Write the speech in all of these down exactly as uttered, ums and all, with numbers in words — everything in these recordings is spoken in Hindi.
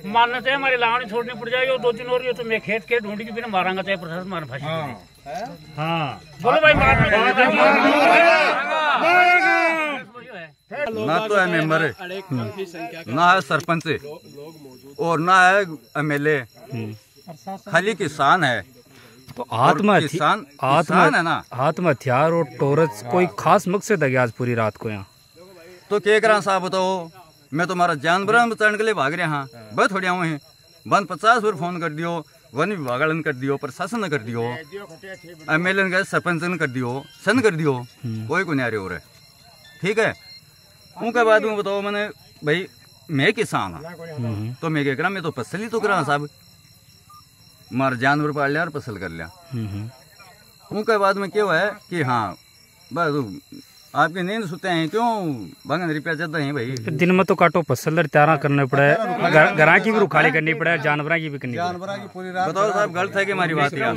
मारना चाहिए, हमारी लावणी छोड़नी पड़ जाएगी, दो दिन और तो मैं खेत के ढूंढ के बिना मारांगा चाहे प्रशासन मार फांसी। हाँ बोलो भाई, ना तो है मेंबर ना है सरपंच और ना है एमएलए, खाली किसान है। तो आत्महत्या किसान है ना, आत्महत्यार और टोरच कोई खास मकसद है आज पूरी रात को यहाँ? तो क्या करा साहब बताओ, मैं तो हमारा जानवर बचाने के लिए भाग रहे हाँ, बहुत थोड़ी आऊँ हैं बंद पचास बार फोन कर दियो, वन विभाग ने कर दियो, प्रशासन ने कर दियो, एमएलए ने सरपंच ने कर दियो, सन कर दियो, कोई को नहीं आ रहे हो रहे। ठीक है, उनके बाद में बताओ मैंने भाई मैं किसान हाँ, तो मैं क्या करा, मैं तो फसल ही तो करा साहब, मार जानवर पाल लिया और फसल कर लिया। उनके बाद में क्या हुआ है कि हाँ बस आपकी नींद सुते हैं क्यों, भंगन रुपया चलते हैं भाई। दिन में तो काटो फसल त्यारा करना पड़ा है, घरा की भी रुखाली करनी पड़ा है, जानवर की भी करनी पड़ी। बताओ साहब गलत है कि हमारी बात है?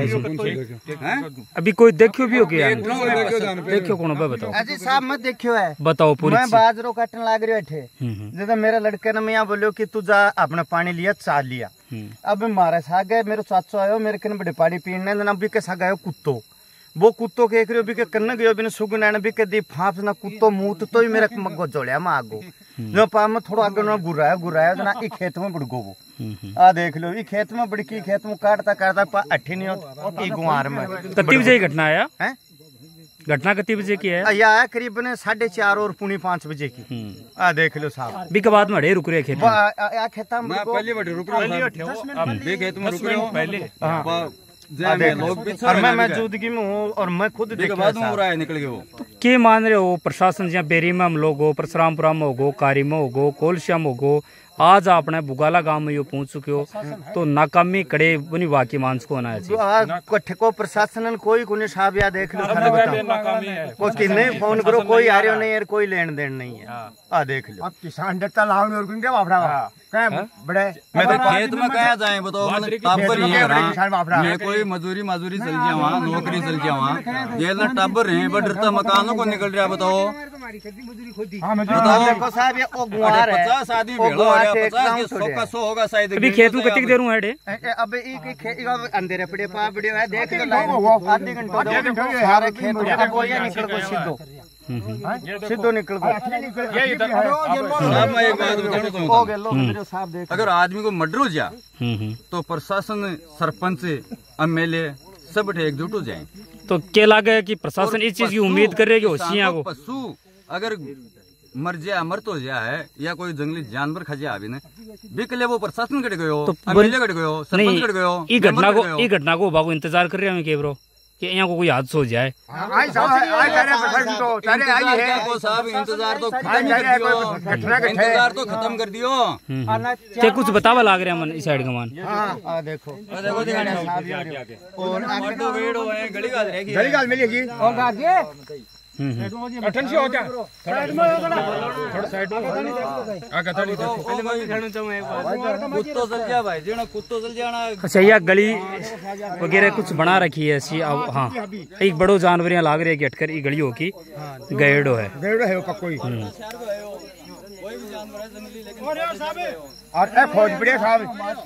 अभी कोई देखियो भी हो गया? देखियो कौन है बताओ? अजी साहब मत देखियो है, बताओ पूरी। मैं बाजरो काटने लग रहे थे, जैसे मेरे लड़के ने मैं बोलो कि तू जा अपना पानी लिया चाल लिया। अब मारे साग गए, मेरे चाचो आयो मेरे कने बड़े पानी पीने ना भी के साग आयो कुत्तो, वो कुत्तो के एक भी के कन्न गयो बिन सुगन भी के दी फांस ना कुत्तो मूत तो ही मेरे मग्गो जोड़िया में आगो जो पा में थोड़ा आगे ना गुराया गुराया ना ई खेत में बड़गो वो आ देख लो ई खेत में बड़की खेत में काटता काटता पा अठी नहीं हो ई गुआर में। कितनी बजे घटना आया है? घटना कितनी बजे की है? या है करीबन साढ़े चार और पुणी पाँच बजे की। आ देख लो साहब, बी के बाद में अड़े रुक रहे खेत में, आ खेता में पहले बड़े रुक रहे खेत में रुक रहे हो पहले और मैं मौजूदगी में हूँ और मैं खुद देख रहा है निकल गए वो। तो क्या मान रहे हो प्रशासन जहाँ बेरी में हम लोग हो, परशुरामपुरा में होगो, कारी में होगो, कोलशिया में होगो, आज आपने बुगाला गांव में यो पहुंच चुके हो, तो नाकामी कड़े बनी वाकई मानस को होना है को प्रशासन कोई को साहब या देख लो कोई किन्ने फोन करो कोई आ रहे नहीं यार, कोई लेन देन नहीं है। आ देख लो अब किसान डरता लाओ और क्या वापरा बड़े मैं तो खेत में कहा जाए बताओ, टाबर ही है मैं कोई मजदूरी मजदूरी चल गया वहाँ, नौकरी चल गया वहाँ, ये ना टाबर है बट डरता मकानों को निकल रहा। बताओ बताओ साहब ये ओ गुआर है, पचास आदमी भेड़ो हो गया, पचास सौ का सौ होगा शायद। अभी खेत में कितनी देर हुआ है? अब एक अंधेरे पड़े पा पड़े है देख लो आधे घंटे सारे खेत में कोई निकल को सीधो सीधो निकल को। मैं एक बात बताना चाहूँ, अगर आदमी को मर्डर हो जाए तो प्रशासन सरपंच एमएलए सब एकजुट हो जाए। तो क्या लगे कि प्रशासन इस चीज की उम्मीद कर रहे है कि होशियार को पशु अगर मर जाए मर तो जाए या कोई जंगली जानवर खा जाए अभी ने बिकले वो प्रशासन कट गयो, एमएलए कट गयो, सरपंच कट गयो, ई घटना को ई घटना को बाबू इंतजार कर रहे हैं के ब्रो कि यहाँ को कोई हादसा हो जाए। इंतजार तो इंतजार तो खत्म कर दियो। क्या कुछ बतावा लाग रहे हैं इस साइड का मान? देखो गली गाल मिलेगी अच्छा यह गली वगैरह कुछ बना रखी है ऐसी? अब हाँ एक बड़ो जानवर यहाँ लाग रहे हैं कि हटकर ये गली हो की गैडो है और ए फौज बड़े साहब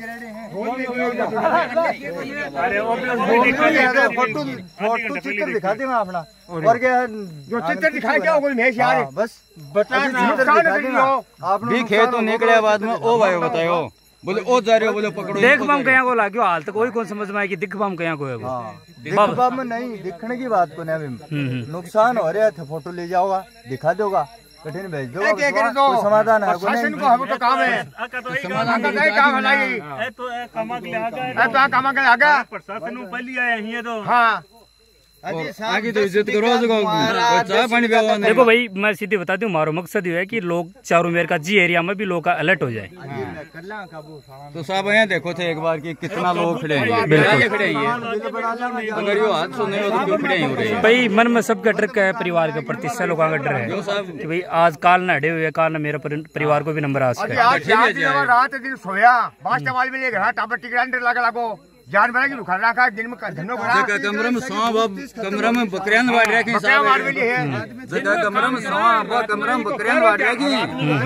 फोटो फोटो चित्र दिखा देना अपना और क्या जो चित्र दिखाए क्या कोई भेष यार बस बता आप भी खेत निकले बाद में ओ भाई बताओ बोले ओ जा रहे हो बोले पकड़ो देख बम कया को लाग्यो हाल तक कोई कौन समझ में आए कि दिख बम कया को है वो दिख बम नहीं दिखने की बात को नहीं नुकसान हो रहा था फोटो ले जाओगा दिखा दोगा कठिन भेज दो कोई समाधान है शासन को हम तो काम है समाधान का नहीं काम है तो कामा के आ गया तो कामा के आ गया प्रशासन पहले आए हैं तो हां आगे तो इज्जत करो चाय पानी पिलाओ। देखो भाई मैं सीधे बता दूं हमारा मकसद ये है कि लोग चारों मेर का जी एरिया में भी लोग अलर्ट हो जाए। तो साहब यहाँ देखो थे एक बार कि कितना लोग खड़े हैं, बिल्कुल खड़े हैं, अगर यो हाथ सुनने हो तो क्यों खड़े हैं? भाई मन में सबका डर का है, परिवार के प्रति से लोगों का डर है कि भाई आज काल न अड़े हुए काल न मेरे परिवार को भी नंबर आ सके। रात दिन सोया बास्ट वाल में लेकर टाबर टिकट लगा लगो जानवर की दुकान रखा दिन में धनो बड़ा जगह कमरे में सौ अब कमरे में बकरियां वाड़ रखी साहब जगह कमरे में सौ अब कमरे में बकरियां वाड़ रखी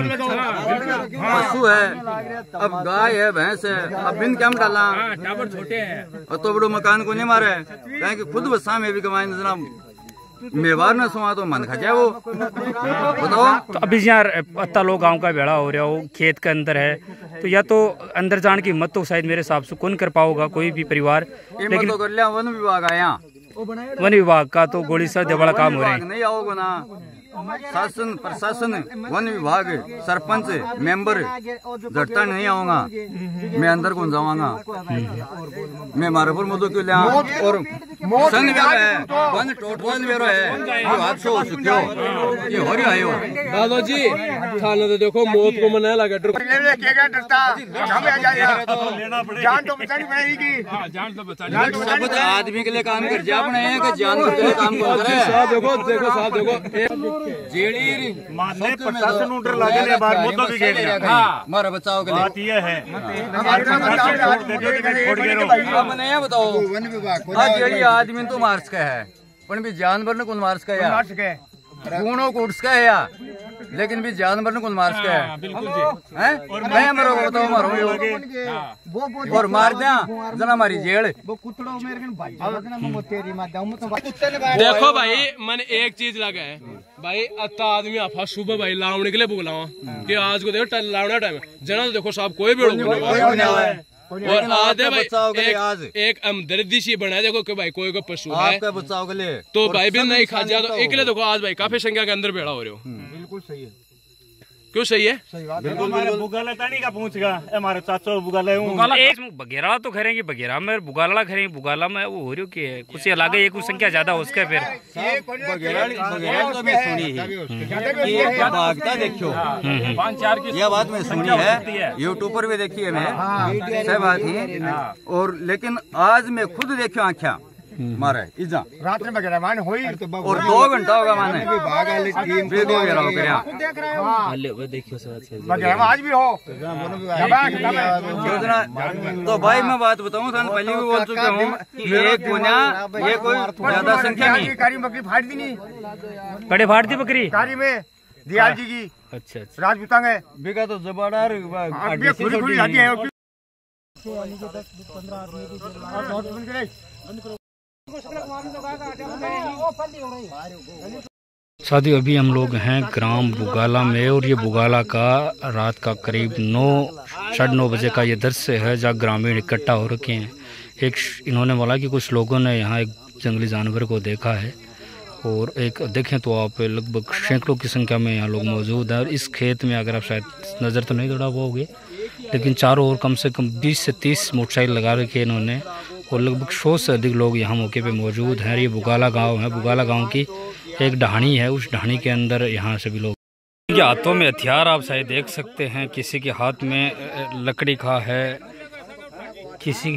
पशु है अब गाय है भैंस है अब बिन क्या डाला टावर छोटे हैं और तो बड़ो मकान को नहीं मारे कहें कि खुद बसा में भी कमाए जनाब मेवार न सुहा तो मन खा जाए वो बताओ। तो अभी यहाँ अत्ता लोग गांव का बेड़ा हो रहा हो खेत के अंदर है तो या तो अंदर जाने की हिम्मत तो शायद मेरे हिसाब से कौन कर पाओगा कोई भी परिवार, लेकिन तो कर लिया वन विभाग आया वन विभाग का तो गोली से बड़ा काम हो रहा है। नहीं आओगे ना शासन प्रशासन वन विभाग सरपंच मेंबर झटता नहीं आऊंगा मैं अंदर कौन जाऊंगा मैं मारे पर मुझे क्यों लिया और सन वेरो है वन टोटल वेरो है जो हादसा हो चुके हो ये हो रही आयो दादाजी थाने तो देखो मौत को मनाया लगा डरता हमें आ जाएगा जान तो बचानी पड़ेगी जान तो बचानी सब आदमी के लिए काम कर जा अपने हैं कि जानवर के लिए काम कर रहे हैं। देखो देखो साहब देखो जेड़ी मानने प्रशासन उधर लगे ले बार वो तो भी खेल रहा हां मारा बचाओ के लिए बात ये है छोड़ के रहो अब नहीं बताओ वन विभाग आज जेड़ी आदमी तो मार्स का है पण भी जानवर ने कौन मार्स का है मार सके गुणों को उठस का है या लेकिन भी जानवर ने कौन मार्स का है बिल्कुल जी हैं मैं मरो बताओ मारो और मार दिया जना हमारी जेल वो कुतड़ो मेरे कन भाई बदना मैं तेरी मां दाऊ तो देखो भाई मैंने एक चीज लगा है भाई अत्ता आदमी आफा सुबह भाई लावने के लिए बुलावा कि आज को देखो लावना टाइम जना तो देखो साहब कोई भी और आज है भाई एक, एक हमदर्दी सी बना देखो कि भाई कोई को पशु है आपका बचाव के लिए तो भाई भी नहीं खा जा तो एक ले देखो आज भाई काफी संख्या के अंदर बैठा हो रहे हो बिल्कुल सही है क्यों सही है बिल्कुल हमारे बुगाला तानी का पूछेगा हमारे चाचा बुगाला बुगाला एक बगेरा तो करेंगे बगेरा में बुगाला करेंगे बुगाला में वो हो रही की है कुछ अलग है कुछ संख्या ज्यादा हो उसके फिर बगैर तो भी सुनी है भागता देखो पाँच चार की यह बात मैं सुनी है यूट्यूब पर भी देखी है मैं सही बात है और लेकिन आज मैं खुद देखियो आँखा मारे इजा रात में बगैर मान हुई और दो घंटा होगा माने बगैर आज भी हो योजना तो भाई मैं बात बताऊं था पहले भी बोल चुका हूँ ये कोना ये कोई ज्यादा संख्या नहीं कारी बकरी फाड़ दी नहीं बड़े फाड़ दी बकरी कारी में दियाल जी की अच्छा अच्छा राजपूतांग है बिका तो जबरदार साथियों अभी हम लोग हैं ग्राम बुगाला में और ये बुगाला का रात का करीब नौ साढ़े नौ बजे का ये दृश्य है जहाँ ग्रामीण इकट्ठा हो रखे हैं। एक इन्होंने बोला कि कुछ लोगों ने यहाँ एक जंगली जानवर को देखा है और एक देखें तो आप लगभग सैकड़ों की संख्या में यहाँ लोग मौजूद हैं और इस खेत में अगर आप शायद नज़र तो नहीं दौड़ा पाओगे लेकिन चारों ओर कम से कम बीस से तीस मोटरसाइकिल लगा रखी है इन्होंने और लगभग सौ से अधिक लोग यहाँ मौके पे मौजूद हैं। ये बुगाला गांव है, बुगाला गांव की एक ढाणी है, उस ढाणी के अंदर यहाँ सभी लोग के हाथों में हथियार आप शायद देख सकते हैं, किसी के हाथ में लकड़ी का है, किसी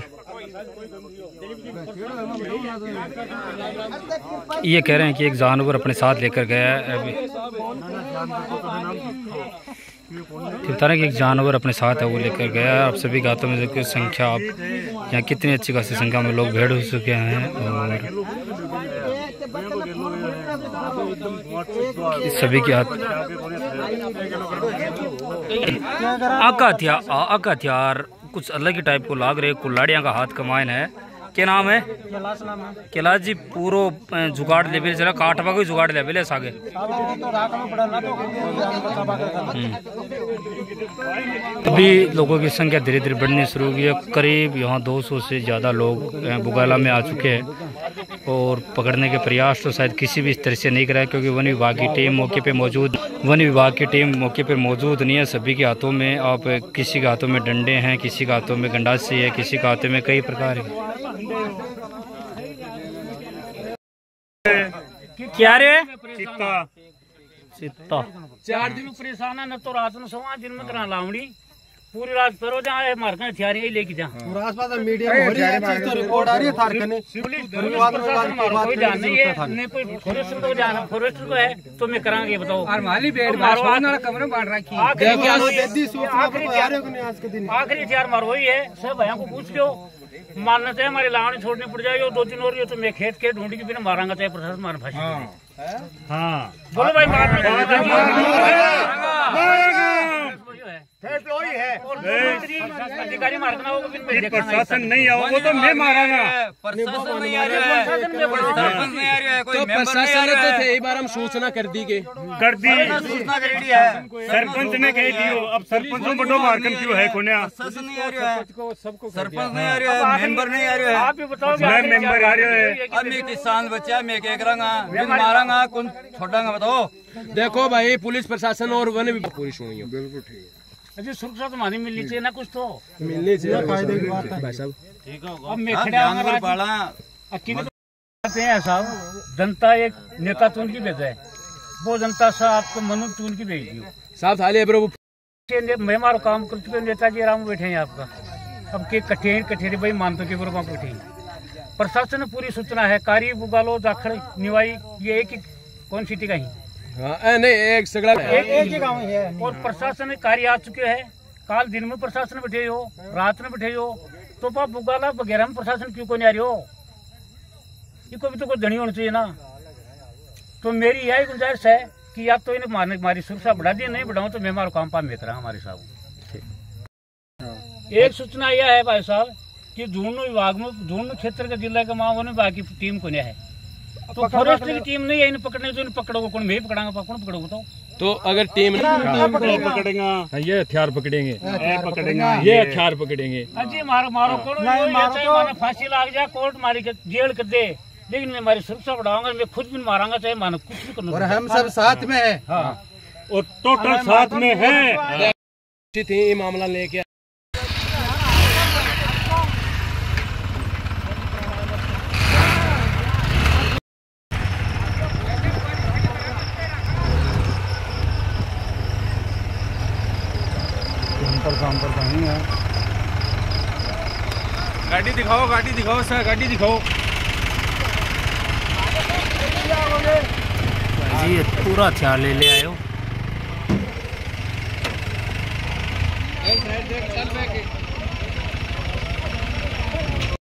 ये कह रहे हैं कि एक जानवर अपने साथ लेकर गया है। अभी बता रहे हैं कि एक जानवर अपने साथ है वो लेकर गया है। आप सभी हाथों में देखिए संख्या, आप यहाँ कितनी अच्छी खासी संख्या में लोग भेड़ हो चुके हैं और सभी के हाथ आका हथियार आका हथियार कुछ अलग ही टाइप को लाग रहे। कुल्हाड़ियाँ का हाथ कमाइन है। क्या नाम है? कैलाश जी पूरो जुगाड़ ले चला काटवा को जुगाड़ ले बेले सागे अभी लोगों की संख्या धीरे धीरे बढ़नी शुरू हो गई है। करीब यहाँ दो सौ से ज़्यादा लोग बुगाला में आ चुके हैं और पकड़ने के प्रयास तो शायद किसी भी तरह से नहीं कराया क्योंकि वन विभाग की टीम मौके पे मौजूद वन विभाग की टीम मौके पे मौजूद नहीं है। सभी के हाथों में आप किसी के हाथों में डंडे हैं, किसी के हाथों में गंडासी है, किसी के हाथों में कई प्रकार के क्या रे चित्ता चित्ता चार दिन परेशान है न तो रात में सोवा दिन में करा लावड़ी पूरी रात फिरो जहाँ मार के हथियार ही लेके जा आसपास मीडिया हो रही है तो रिपोर्ट आ रही है थार कने कोई ध्यान नहीं है नहीं कोई फॉरेस्ट को जाना फॉरेस्ट को है तो मैं करांगे बताओ माली बेड मारो कमरे बांट रखी आखिरी हथियार मारो ही है सब भैया को पूछ लो मारना चाहिए, हमारी लावणी छोड़नी पड़ जाएगी और दो तीन और ये तो मैं खेत के ढूंढी के बिना मारांगा चाहे प्रशासन मार फांसी। हाँ बोलो भाई मारना अधिकारी मारना होगा, प्रशासन नहीं आओ वो तो मैं मारांगा। प्रशासन नहीं आ रहा है, सरपंच नहीं आ रहा है, कोई तो मेंबर नहीं आ प्रशासन रहा तो है। थे एक बार हम सूचना कर दी के कर दी सूचना करेडी है, सरपंच ने कह दियो, अब सरपंच को बड़ो मारकन क्यों है कोने? प्रशासन नहीं आ रहा है, सरपंच नहीं आ रहा है, मेंबर नहीं आ रहा है। आप भी बताओ मैं मेंबर आ रहा है। अब मैं किसान बच्चा मैं क्या करूंगा, मैं मारांगा कौन छोड़ांगा बताओ। देखो भाई पुलिस प्रशासन और वन विभाग पूरी सुनियो। बिल्कुल ठीक है, अजी सुरक्षा तो हमारी मिलनी चाहिए ना, कुछ तो मिलनी चाहिए भाई साहब। अब मैं हाँ, खड़ा जानवर पाला अकेले तो हैं साहब, जनता एक नेता चुन की भेजा है, वो जनता से आपको मनुष्य चुन की भेज दियो साहब थाली प्रभु मैं मारो काम कर चुके नेताजी आराम बैठे हैं आपका। अब के कठेर कठेरे भाई मानतो के बरोबर बैठे। प्रशासन ने पूरी सूचना है, कारी बुगालो जाखड़ निवाई ये एक ही कौन सिटी का ही हाँ नहीं एक सगड़ा एक एक ही गाँव है। और प्रशासन ने कार्य आ चुके हैं, काल दिन में प्रशासन बैठे हो, रात में बैठे हो, तो पा बुगाला वगैरह में प्रशासन क्यों को नहीं आ रही हो? ये को भी तो कोई धनी होना चाहिए ना। तो मेरी यही गुंजाइश है कि या तो इन्हें मारने हमारी सुरक्षा बढ़ा दी, नहीं बढ़ाऊं तो मैं हमारा काम पाम बेहतर हमारे साहब। एक सूचना यह है भाई साहब कि झून विभाग में झून क्षेत्र के जिला के माओ ने बाकी टीम को नहीं है, तो फॉरेस्ट की टीम नहीं है इन्हें पकड़ने, तो इन्हें पकड़ोगे कौन? मैं पकड़ांगा, कौन पकड़ोगे बताओ? तो अगर टीम पकड़ेगा ये हथियार पकड़ेंगे, पकड़ेगा ये हथियार पकड़ेंगे। अजी मारो मारो कौन मारो फांसी लाग जाए, कोर्ट मारी के जेल कर दे, लेकिन मैं हमारी सुरक्षा बढ़ाऊंगा, मैं खुद भी मारांगा चाहे मानो कुछ भी करूंगा। और हम सब साथ में है। हाँ और टोटल साथ में है। थी मामला लेके काम पर कहीं है। गाड़ी दिखाओ, गाड़ी दिखाओ सर, गाड़ी दिखाओ जी। ये पूरा हथियार ले ले आयो। एक साइड देख चल पे